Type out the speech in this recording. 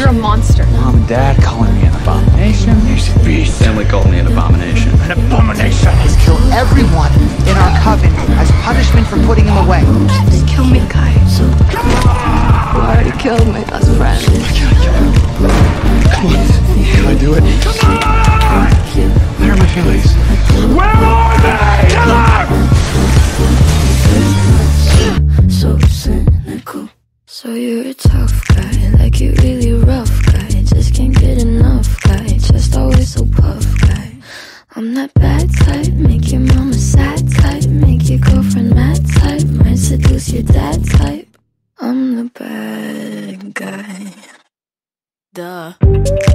You're a monster. Mom and Dad calling me an abomination. He's a beast. Family called me an abomination. An abomination. Let's kill everyone in our coven as punishment for putting him away. Just kill me, Kai. You already killed my best friend. Come on. Can I do it? Come on! Where are my feelings? Where are they? Kill her! So cynical. So you're a tough guy, like you really rough guy. Just can't get enough guy, just always so puff guy. I'm that bad type, make your mama sad type, make your girlfriend mad type, might seduce your dad type. I'm the bad guy. Duh.